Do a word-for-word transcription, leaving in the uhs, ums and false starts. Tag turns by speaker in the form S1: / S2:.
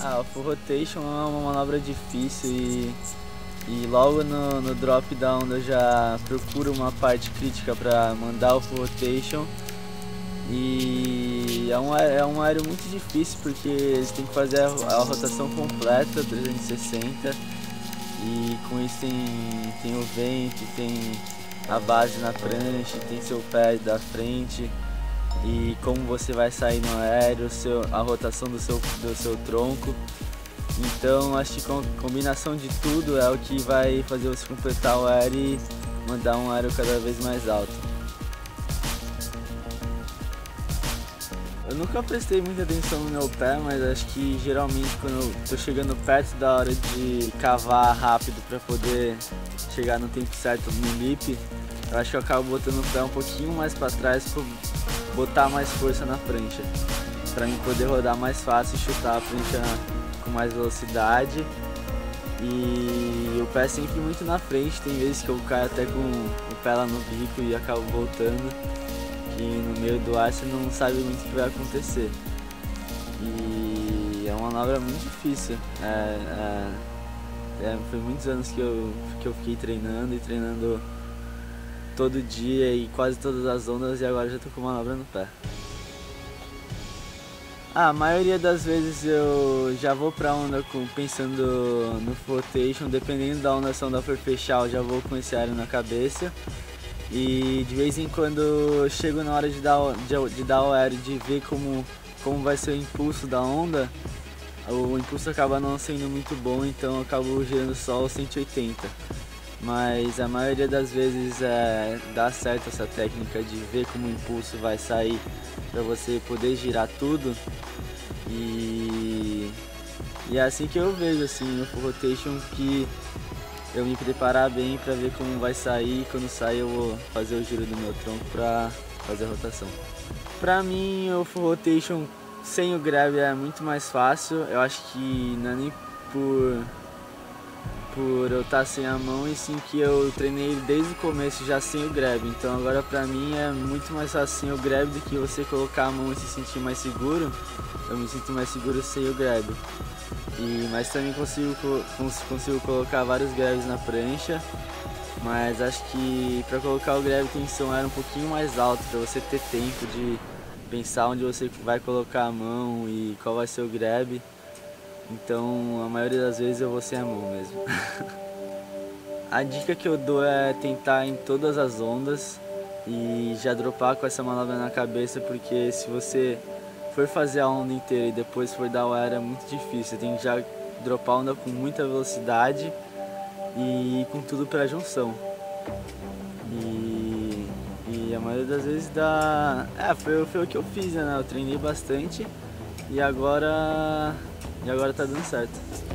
S1: Ah, o full rotation é uma manobra difícil e, e logo no, no drop da onda eu já procuro uma parte crítica para mandar o full rotation. E é um, é um aéreo muito difícil porque eles têm que fazer a, a rotação completa, trezentos e sessenta, e com isso tem, tem o vento, tem a base na prancha, tem seu pé da frente e como você vai sair no aéreo, seu, a rotação do seu, do seu tronco. Então acho que a combinação de tudo é o que vai fazer você completar o aéreo e mandar um aéreo cada vez mais alto. Eu nunca prestei muita atenção no meu pé, mas acho que geralmente quando eu tô chegando perto da hora de cavar rápido para poder chegar no tempo certo no lip, eu acho que eu acabo botando o pé um pouquinho mais para trás para botar mais força na prancha, para mim poder rodar mais fácil e chutar a prancha com mais velocidade. E o pé é sempre muito na frente, tem vezes que eu caio até com o pé lá no bico e acabo voltando. E no meio do ar você não sabe muito o que vai acontecer. E é uma manobra muito difícil. É, é, é, foi muitos anos que eu, que eu fiquei treinando e treinando todo dia e quase todas as ondas, e agora já tô com uma manobra no pé. Ah, a maioria das vezes eu já vou pra onda com, pensando no flotation, dependendo da onda, se a onda for fechar eu já vou com esse aéreo na cabeça. E de vez em quando eu chego na hora de dar, de, de dar o aéreo, de ver como, como vai ser o impulso da onda, o impulso acaba não sendo muito bom, então eu acabo girando só o cento e oitenta. Mas a maioria das vezes é, dá certo essa técnica de ver como o impulso vai sair para você poder girar tudo. E, e é assim que eu vejo assim, no full rotation, que eu me preparar bem para ver como vai sair, e quando sair eu vou fazer o giro do meu tronco para fazer a rotação. Para mim o full rotation sem o grab é muito mais fácil. Eu acho que não é nem por, por eu estar sem a mão, e sim que eu treinei ele desde o começo já sem o grab. Então agora para mim é muito mais fácil sem o grab do que você colocar a mão e se sentir mais seguro. Eu me sinto mais seguro sem o grab. E, mas também consigo, consigo colocar vários grabs na prancha, mas acho que para colocar o grab tem que ser um aéreo um pouquinho mais alto, para você ter tempo de pensar onde você vai colocar a mão e qual vai ser o grab. Então a maioria das vezes eu vou sem a mão mesmo. A dica que eu dou é tentar em todas as ondas e já dropar com essa manobra na cabeça, porque se você for fazer a onda inteira e depois for dar o aéreo é muito difícil. Você tem que já dropar a onda com muita velocidade e com tudo para junção. E, e a maioria das vezes dá... É, foi, foi o que eu fiz, né? Eu treinei bastante e agora, e agora tá dando certo.